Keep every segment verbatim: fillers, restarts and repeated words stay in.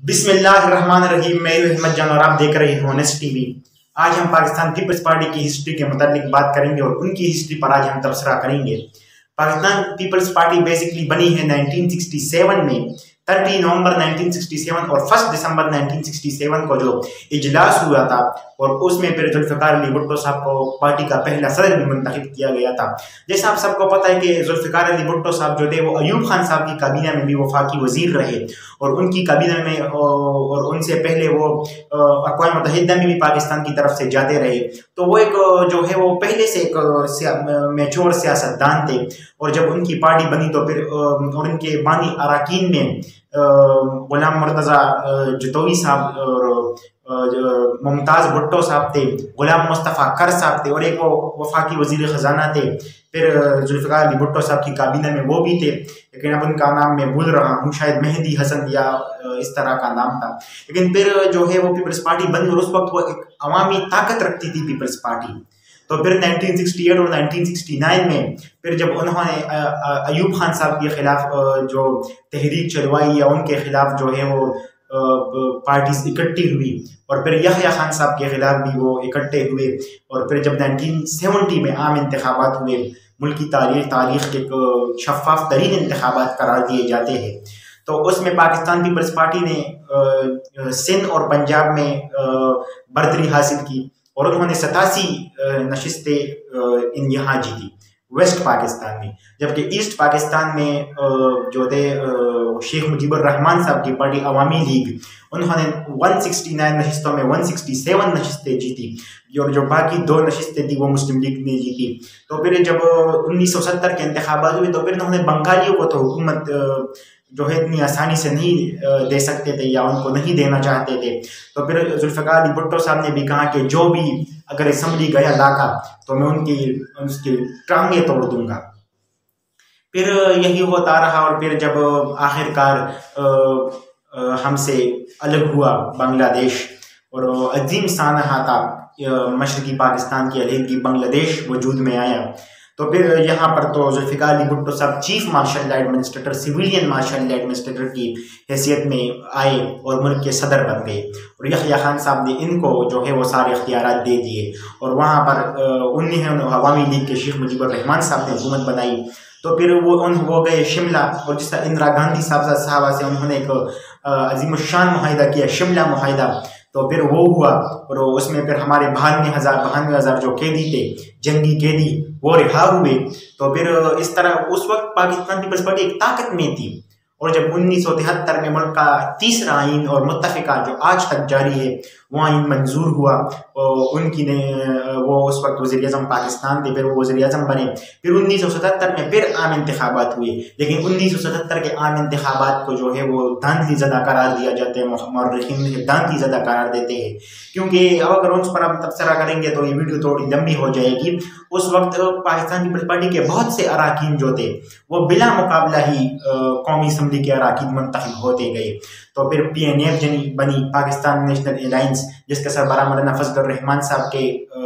बिस्मिल्लाहिर्रहमानिर्रहीम। मैं अहमद जान और आप देख रहे हैं ऑनेस्ट टीवी। आज हम पाकिस्तान पीपल्स पार्टी की हिस्ट्री के मुताबिक बात करेंगे और उनकी हिस्ट्री पर आज हम तबसरा करेंगे। पाकिस्तान पीपल्स पार्टी बेसिकली बनी है नाइनटीन सिक्सटी सेवन में, तीस नवंबर नाइनटीन सिक्सटी सेवन और फर्स्ट दिसंबर नाइनटीन सिक्सटी सेवन को जो इजलास हुआ था और उसमें फिर जुल्फ़िकार अली भुट्टो साहब को पार्टी का पहला सदर भी मुंतखब किया गया था। जैसा आप सबको पता है कि जुल्फ़िकार अली भुट्टो साहब जो थे वो अयूब खान साहब की काबीना में भी वफाकी वजीर रहे और उनकी काबीना में और उनसे पहले वो अक़वाम मुत्तहिदा में भी पाकिस्तान की तरफ से जाते रहे। तो वो एक जो है वो पहले से एक मैच्योर सियासतदान थे और जब उनकी पार्टी बनी तो फिर और उनके बानी अराकीन में गुलाम मुर्तज़ा जतोई साहब और मुमताज़ भुट्टो साहब थे, गुलाम मुस्तफ़ा कर साहब थे और एक वो वफाकी वजीर ख़जाना थे। फिर जुल्फ़िकार अली भुट्टो साहब की काबीना में वो भी थे, लेकिन अब उनका नाम मैं भूल रहा हूँ, शायद मेहदी हसन या इस तरह का नाम था। लेकिन फिर जो है वो पीपल्स पार्टी बनी और उस वक्त वो एक अवामी ताकत रखती थी पीपल्स पार्टी। तो फिर नाइनटीन सिक्सटी एट और नाइनटीन सिक्सटी नाइन में फिर जब उन्होंने अयूब खान साहब के खिलाफ जो तहरीक चलवाई या उनके खिलाफ जो है वो पार्टीज इकट्ठी हुई और फिर यहया खान साहब के खिलाफ भी वो इकट्ठे हुए और फिर जब नाइनटीन सेवेंटी में आम इंतखाबात हुए, मुल्की तारीख तारीख के शफाफ तरीन इंतखाबात करार दिए जाते हैं, तो उसमें पाकिस्तान पीपल्स पार्टी ने सिंध और पंजाब में बर्तरी हासिल की और उन्होंने सतासी नशिस्तें इन यहाँ जीती वेस्ट पाकिस्तान में, जबकि ईस्ट पाकिस्तान में जो थे शेख मुजीबुर रहमान साहब की पार्टी अवामी लीग, उन्होंने एक सौ उनहत्तर नशिस्तों में एक सौ सड़सठ नशिस्तें जीती और जो बाकी दो नशिस्तें थी वो मुस्लिम लीग ने जीती। तो फिर जब उन्नीस सौ सत्तर के इंतखाबात हुए तो फिर उन्होंने बंगालियों को तो हुकूमत जो है इतनी आसानी से नहीं दे सकते थे या उनको नहीं देना चाहते थे। तो फिर जुल्फ़िकार अली भुट्टो साहब ने भी कहा कि जो भी अगर असम्बली गया लाका तो मैं उनकी उसकी टांगें तोड़ दूंगा। फिर यही होता रहा और फिर जब आखिरकार हमसे अलग हुआ बांग्लादेश और अजीम सानहा था मशरकी पाकिस्तान की अलहदगी बांग्लादेश वजूद में आया, तो फिर यहाँ पर तो जुल्फ़िकार अली भुट्टो साहब chief martial administrator civilian martial administrator की हैसियत में आए और मुल्क के सदर बन गए और यहया खान साहब ने इनको जो है वो सारे इख्तियारात दे दिए और वहाँ पर उन्हें अवामी लीग के शेख मुजीबुर रहमान साहब ने हुकूमत बनाई। तो फिर वो उन वो गए शिमला और जिस तरह इंदिरा गांधी साहब साहबा से उन्होंने एक अजीमुशान मुआहिदा किया, शिमला मुआहिदा, तो फिर वो हुआ और उसमें फिर हमारे बहानवे हज़ार बहानवे हज़ार जो कैदी थे, जंगी कैदी, वो रिहा हुए। तो फिर इस तरह उस वक्त पाकिस्तान पीपल्स पार्टी एक ताकत में थी और जब उन्नीस सौ तिहत्तर में मुल्क का तीसरा आइन और मुत्तफ़िका जो आज तक जारी है वो आइन मंजूर हुआ और उनकी ने वो उस वक्त वज़ीर आज़म पाकिस्तान थे, फिर वो वज़ीर आज़म बने। फिर उन्नीस सौ सतहत्तर में फिर आम इंतखाबात हुए, लेकिन उन्नीस सौ सतहत्तर के आम इंतखाबात को जो है वो धांधली ज़दा करार दिया जाता है, मौर्रिखीन धांधली ज़दा करार देते हैं, क्योंकि अब अगर उस पर हम तबसरा करेंगे तो ये वीडियो थोड़ी लंबी हो जाएगी। उस वक्त पाकिस्तान पीपल्स पार्टी के बहुत से अराकीन जो थे वो बिला मुकाबला ही कौमी असम्बली के अराकीन मुंतखब होते गए। तो फिर पी एन एफ जनी बनी, पाकिस्तान नेशनल अलायंस, जिसका सरबराह मौलाना फजलुर रहमान साहब के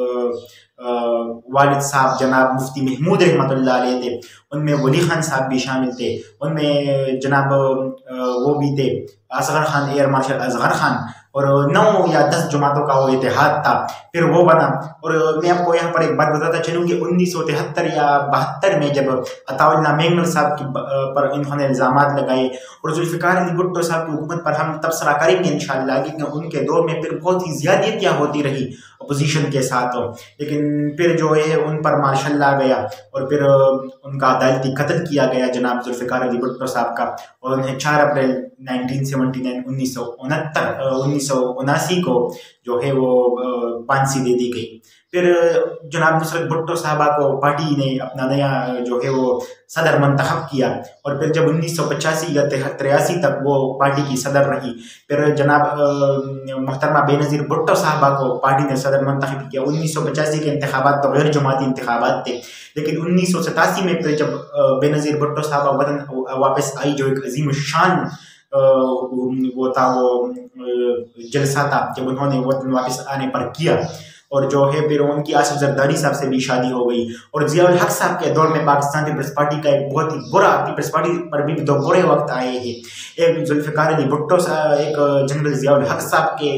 वालिद साहब जनाब मुफ्ती महमूद रहमतुल्लाह अलैह थे, उनमें वली खान साहब भी शामिल थे, उनमें जनाब वो भी थे असगर खान, एयर मार्शल असगर खान, और नौ या दस जमातों का वो इतिहाद था, फिर वो बना। और मैं आपको यहाँ पर एक बात बताता चलूँ कि उन्नीस सौ तिहत्तर या बहत्तर में जब अताउल्लाह मेंगल साहब की पर इन्होंने इल्ज़ामात लगाए और जुल्फ़िकार अली भुट्टो साहब की हुकूमत पर हम तबसरा करेंगे इंशाअल्लाह कि उनके दौर में फिर बहुत ही ज़्यादतियाँ होती रही अपोजिशन के साथ, लेकिन फिर जो है उन पर मार्शल ला गया और फिर उनका अदालती कत्ल किया गया जनाब जुल्फ़िकार अली भुट्टो साहब का, और उन्हें चार अप्रैल नाइनटीन सेवेंटी नाइन उन्नीस सौ उनहत्तर उन्नीस सौ उनासी को जो है वो फांसी दे दी गई। फिर जनाब नुसरत भुट्टो साहबा को पार्टी ने अपना नया जो है वो सदर मंतखब किया और फिर जब उन्नीस सौ पचासी या तिरासी तक वो पार्टी की सदर रही। फिर जनाब मोहतरमा बेनज़ीर भुट्टो साहबा को पार्टी ने सदर मंतखब किया। उन्नीस सौ पचासी के इंतखाबात तो गैर जमाती इंतखाबात थे, लेकिन उन्नीस सौ सतासी में फिर जब बेनज़ीर भुट्टो साहबा वतन वापस आई, जो एक अजीम शान वो था, वो जलसा था जब उन्होंने वतन वापस आने पर किया, और जो है फिर उनकी आसिफ जरदारी साहब से भी शादी हो गई। और जियाउल हक साहब के दौर में पाकिस्तान पीपल्स पार्टी का एक बहुत ही बुरा, पीपल्स पार्टी पर भी दो बुरे वक्त आए हैं। एक जुल्फ़िकार अली भुट्टो साहब, एक जनरल जियाउल हक साहब के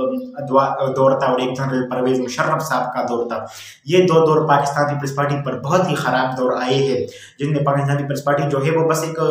दौर था और एक जनरल परवेज मुशर्रफ साहब का दौर था। ये दो दौर पाकिस्तान पीपल्स पार्टी पर बहुत ही ख़राब दौर आए हैं, जिनमें पाकिस्तान पीपल्स पार्टी जो है वो बस एक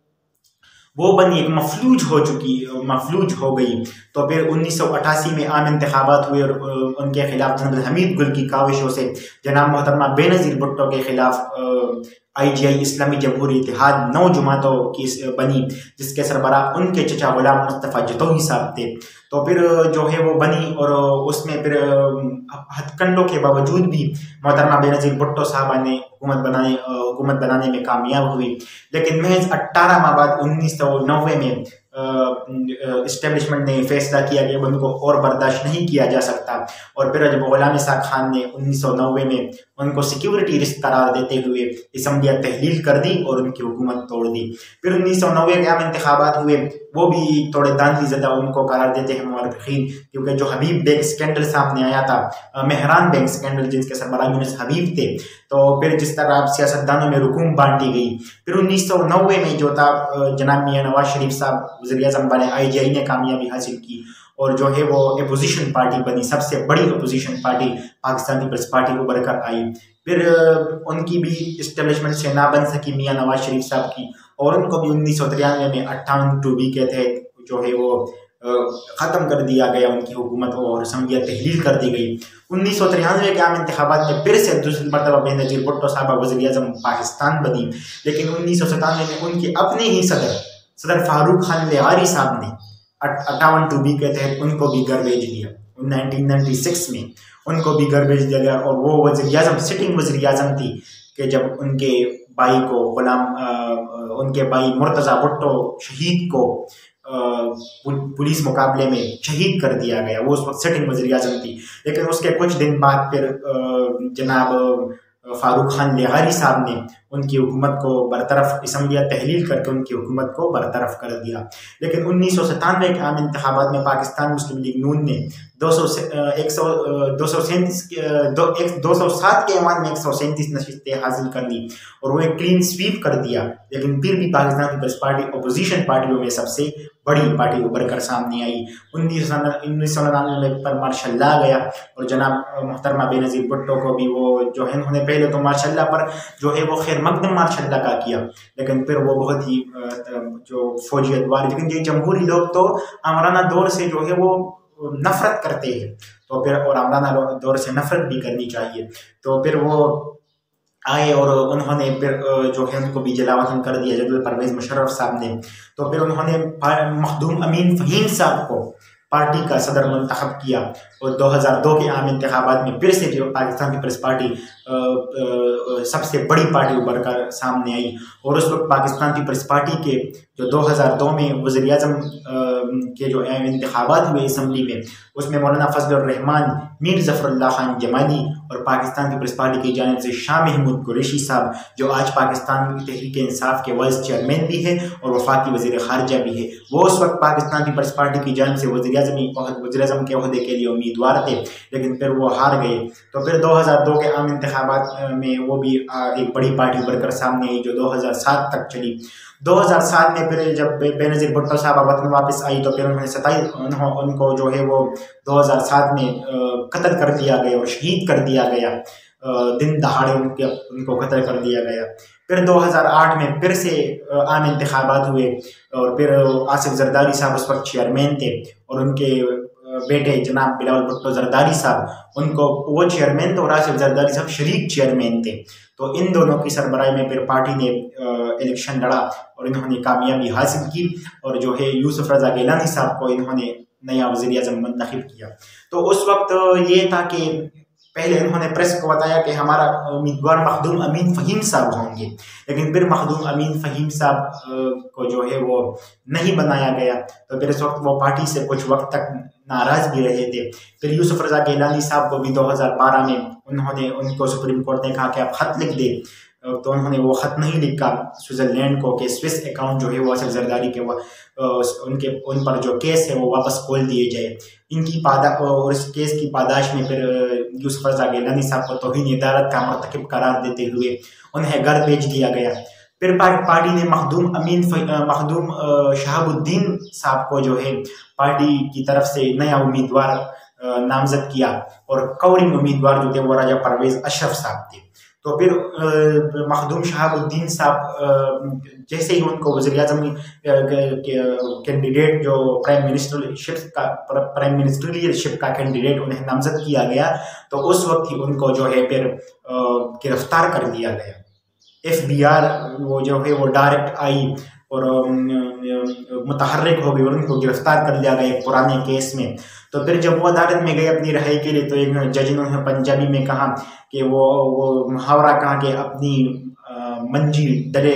वो बनी एक मफलूज हो चुकी मफलूज हो गई। तो फिर उन्नीस सौ अठासी में आम इंतखाबात हुए और उनके खिलाफ जनरल हमीद गुल की काविशों से जनाब मोहतरमा बेनज़ीर भुट्टो के खिलाफ आई जी आई इस्लामी जमहूरी इत्तेहाद नौ जमातों की बनी, जिसके सरबराह उनके चचा गुलाम मुस्तफ़ा जतोई साहब थे। तो फिर जो है वो बनी और उसमें फिर हथकंडों के बावजूद भी मोहतरमा बेनज़ीर भुट्टो साहबा ने हुकूमत बनाने हुकूमत बनाने में कामयाब हुई। लेकिन महज अट्ठारह माह बाद उन्नीस सौ नब्बे में इस्टेब्लिशमेंट ने फैसला किया कि उनको और बर्दाश्त नहीं किया जा सकता। और फिर जब गुलाम इसाक खान ने उन्नीस सौ नब्बे में उनको सिक्योरिटी रिस्क करार देते हुए असम्बलियाँ तहलील कर दी और उनकी हुकूमत तोड़ दी। फिर उन्नीस सौ नब्बे के आम इंतखाबात हुए, वो भी थोड़े दांधी ज़दा उनको करार देते हैं मौरखीन, क्योंकि जो हबीब बैंक स्कैंडल सामने आया था, मेहरान बैंक स्कैंडल जिनके सरबराह यूनुस हबीब थे, तो फिर जिस तरह आप सियासतदानों में रुकूम बांटी गई। फिर उन्नीस सौ नब्बे में जो था जनाब मियाँ नवाज शरीफ साहब वज़ीर आज़म बने, आई जी आई ने कामयाबी हासिल की और जो है वो अपोजिशन पार्टी बनी, सबसे बड़ी अपोजिशन पार्टी पाकिस्तान पीपल्स पार्टी उभर कर आई। फिर उनकी भी इस्टेब्लिशमेंट से ना बन सकी मियाँ नवाज शरीफ साहब की, और उनको भी उन्नीस सौ तिरानवे में अट्ठावन टू बी के तहत जो है वो ख़त्म कर दिया गया उनकी हुकूमत और असम्बलियाँ तहलील कर दी गई। उन्नीस सौ तिरानवे के आम इंतखाबात में फिर से दूसरी मरतबा बेनज़ीर भुट्टो साहबा वज़ीर आज़म पाकिस्तान बनी। लेकिन उन्नीस सौ सतानवे में उनके अपने ही सदर सदर फारूक खान लेगारी साहब ने अट्ठावन टू बी के तहत उनको भी घर भेज दिया। नाइनटीन नाइन्टी सिक्स में उनको भी घर भेज दिया गया और वो वज़ीर आज़म सिटिंग वज़ीर आज़म थी कि जब उनके भाई को गुलाम उनके भाई मुर्तज़ा भुट्टो शहीद को पुलिस मुकाबले में शहीद कर दिया गया। वो उस वक्त सिटिंग वज़ीर आज़म थी। लेकिन उसके कुछ दिन बाद फिर जनाब फारूक खान लेगारी साहब ने उनकी हुकूमत को बरतरफ असम्बलियाँ तहलील करके उनकी हुकूमत को बरतरफ कर दिया। लेकिन उन्नीस सौ सतानवे के आम इंतखाबात में पाकिस्तान मुस्लिम लीग नून ने दो सौ एक सौ दो सौ सैंतीस दो एक दो सौ सात के ऐवान में एक सौ सैंतीस नशिस्तें हासिल कर ली और वो एक क्लीन स्वीप कर दिया। लेकिन फिर भी पाकिस्तान पीपल्स पार्टी अपोजिशन पार्टियों में सबसे बड़ी पार्टी उभर कर सामने आई। उन्नीस उन्नीस सौ निन्यानवे में पर मार्शल्लाह गया और जनाब मोहतरमा बेनज़ीर भुट्टो को भी वो जो है उन्होंने पहले तो मार्शल्लाह पर जो है वो खैर मकदम मार्शल्लाह का किया, लेकिन फिर वो बहुत ही जो फौजी अदवार, लेकिन ये जमहूरी लोग तो आमराना दौर से जो है वो नफरत करते हैं, तो फिर और आमराना दौर से नफरत भी करनी चाहिए। तो फिर वो आए और उन्होंने फिर जो है उनको भी जलावतन कर दिया जनरल परवेज मुशर्रफ साहब ने। तो फिर उन्होंने मखदूम अमीन फ़हीम साहब को पार्टी का सदर मुंतखब किया और दो हज़ार दो के आम इंतखाबात में फिर से जो पाकिस्तान पीपल्स पार्टी सबसे बड़ी पार्टी उभर कर सामने आई। और उस वक्त पाकिस्तान पीपल्स पार्टी के जो दो हज़ार दो में वज़ीर आज़म के जो इंतखाबात हुए असम्बली में, उसमें मौलाना फजलुर रहमान, मीर ज़फ़रुल्लाह खान जमाली और पाकिस्तान पीपल्स पार्टी की जानिब से शाह महमूद कुरैशी साहब, जो आज पाकिस्तान तहरीक इंसाफ के वाइस चेयरमैन भी हैं और वफाकी वज़ीर ख़ारिजा भी है, वो उस वक्त पाकिस्तान पीपल्स पार्टी की जानिब से वज़ीर आज़मी वज़ीर आज़म के ओहदे के लिए उम्मीदवार थे, लेकिन फिर वो हार गए। तो फिर दो हज़ार दो के आम इंतखाबात में वो भी एक बड़ी पार्टी उभर कर सामने आई जो दो हज़ार सात तक चली। दो हज़ार सात में फिर जब बेनज़ीर भुट्टो साहब वतन वापस आई तो फिर उन्होंने सताई उनको जो है वो दो हज़ार सात में कत्ल कर दिया गया और शहीद कर दिया गया, दिन दहाड़े उनके उनको कत्ल कर दिया गया। फिर दो हज़ार आठ में फिर से आम इंतखाबात हुए और फिर आसिफ जरदारी साहब उस वक्त चेयरमैन थे और उनके बेटे जनाब बिलावल भुट्टो जरदारी साहब उनको वो चेयरमैन थे और आसिफ जरदारी साहब शरीक चेयरमैन थे। तो इन दोनों की सरबराही में फिर पार्टी ने इलेक्शन लड़ा और इन्होंने कामयाबी हासिल की और जो है यूसुफ रज़ा गिलानी साहब को इन्होंने नया वज़ीर आज़म मुंतखब किया। तो उस वक्त ये था कि पहले उन्होंने प्रेस को बताया कि हमारा उम्मीदवार मखदूम अमीन फ़हीम साहब होंगे, लेकिन फिर मखदूम अमीन फ़हीम साहब को जो है वो नहीं बनाया गया। तो फिर इस वक्त वो पार्टी से कुछ वक्त तक नाराज़ भी रहे थे। फिर यूसुफ रज़ा गिलानी साहब को भी दो हज़ार बारह में उन्होंने उनको सुप्रीम कोर्ट ने कहा कि आप ख़त लिख दे तो उन्होंने वो ख़त नहीं लिखा स्विट्ज़रलैंड को कि स्विस अकाउंट जो है वो असल जरदारी के वो उनके उन पर जो केस है वो वापस खोल दिए जाए। इनकी पादा और इस केस की पादाश में फिर यूसुफ रज़ा गिलानी साहब को तौहीन इदारत का मर्तकब करार देते हुए उन्हें घर भेज दिया गया। फिर पार्टी ने मखदूम अमीन मखदूम शहाबुद्दीन साहब को जो है पार्टी की तरफ से नया उम्मीदवार नामजद किया और कौड़ी उम्मीदवार जो थे वो राजा परवेज अशरफ साहब थे। तो फिर मखदूम शहाबुद्दीन साहब जैसे ही उनको वज़ीर-ए-आज़म कैंडिडेट जो प्राइम मिनिस्टरशिप का प्राइम मिनिस्टरशिप का कैंडिडेट उन्हें नामजद किया गया, तो उस वक्त ही उनको जो है फिर गिरफ्तार कर दिया गया। एफ बी आर वो जो है वो डायरेक्ट आई और मुतहर्रिक हो गई और उनको गिरफ्तार कर लिया गया एक पुराने केस में। तो फिर जब वो अदालत में गए अपनी रहाई के लिए, तो एक जज ने उन्हें पंजाबी में कहा कि वो वो मुहावरा कहा कि अपनी मंजी डरे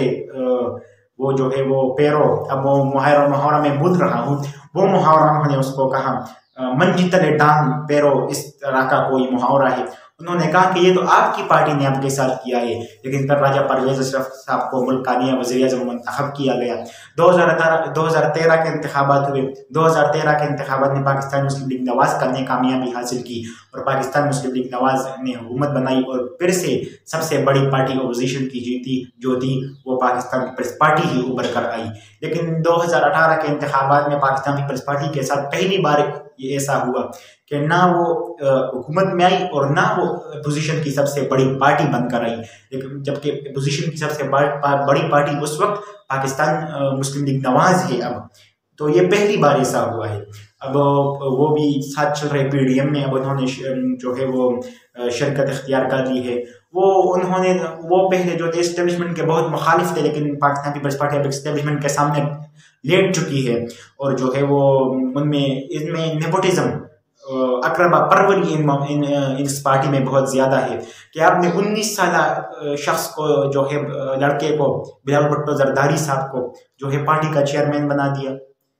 वो जो है वो पैरों, अब वो मुहावरा मुहावरा में भूल रहा हूँ, वो मुहावरा उन्होंने उसको कहा मंजी तले डांग पैरों, इस तरह का कोई मुहावरा है। उन्होंने कहा कि ये तो आपकी पार्टी ने आपके साथ किया है, लेकिन फिर राजा परवेज अशरफ साहब को मुल्क का नया वज़ीर-ए-आज़म मुंतखब किया गया। दो हज़ार तेरह के इंतखाबात हुए। दो हज़ार तेरह के इंतखाबात में पाकिस्तान मुस्लिम लीग नवाज करने कामयाबी हासिल की और पाकिस्तान मुस्लिम लीग नवाज ने हुकूमत बनाई और फिर से सबसे बड़ी पार्टी अपोजिशन की जीती जो थी वो पाकिस्तान पीपल्स पार्टी ही उभर कर आई। लेकिन दो हज़ार अठारह के इंतखाबात में पाकिस्तान पीपल्स पार्टी के साथ पहली बार ये ऐसा हुआ कि ना वो हुकूमत में आई और ना वो अपोजिशन की सबसे बड़ी पार्टी बनकर आई, लेकिन जबकि अपोजिशन की सबसे बड़ी पार्टी उस वक्त पाकिस्तान मुस्लिम लीग नवाज है। अब तो ये पहली बार ऐसा हुआ है। अब वो भी साथ चल रहे पी डी एम में अब उन्होंने जो है वो शिरकत इख्तियार कर ली है। वो उन्होंने वो पहले जो थे इस्टेब्लिशमेंट के बहुत मुखालिफ थे, लेकिन पाकिस्तान पीपल्स पार्टी अब इस्टेब्लिशमेंट के सामने लेट चुकी है और जो है वो उनमें इनमें नेपोटिज्म अकरबा परवरी इन, इन, इस पार्टी में बहुत ज़्यादा है कि आपने उन्नीस साल शख्स को जो है लड़के को बिलावल भुट्टो जरदारी साहब को जो है पार्टी का चेयरमैन बना दिया।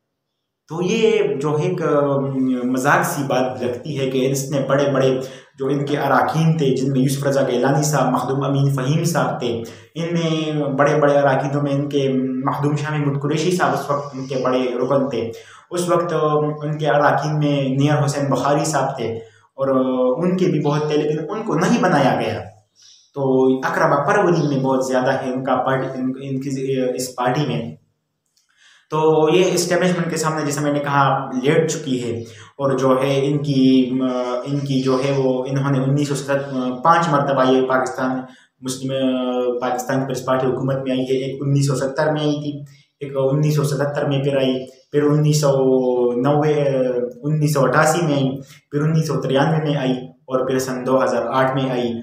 तो ये जो है एक मजाक सी बात लगती है कि इसने बड़े बड़े जो इनके अराकीन थे, जिनमें यूसुफ रज़ा गिलानी साहब, मखदूम अमीन फ़हीम साहब थे, इनमें बड़े बड़े अराकीनों में इनके मखदूम शाह महमूद कुरैशी साहब उस वक्त उनके बड़े रुकन थे। उस वक्त उनके अराकीन में नियर हुसैन बुखारी साहब थे और उनके भी बहुत थे, लेकिन उनको नहीं बनाया गया। तो अकरबा परवरी में बहुत ज़्यादा है उनका पार्टी इन, इनकी इस पार्टी में। तो ये इस्टेब्लिशमेंट के सामने जैसे मैंने कहा लेट चुकी है और जो है इनकी इनकी जो है वो इन्होंने उन्नीस सौ सत्तर पाँच मरतबा ये पाकिस्तान मुस्लिम पाकिस्तान पीपल्स पार्टी हुकूमत में आई है। एक उन्नीस सौ सत्तर में आई थी, एक उन्नीस सौ सतहत्तर में फिर आई, फिर उन्नीस सौ नब्बे उन्नीस सौ अट्ठासी में आई, फिर उन्नीस सौ तिरानवे में आई और फिर सन दो हज़ार आठ में आई।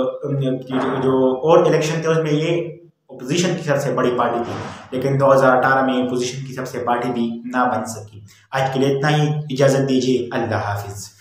और जो और इलेक्शन थे उसमें ये अपोजिशन की सबसे बड़ी पार्टी थी, लेकिन दो हज़ार अठारह में अपोजिशन की सबसे पार्टी भी ना बन सकी। आज के लिए इतना ही, इजाज़त दीजिए, अल्लाह हाफिज़।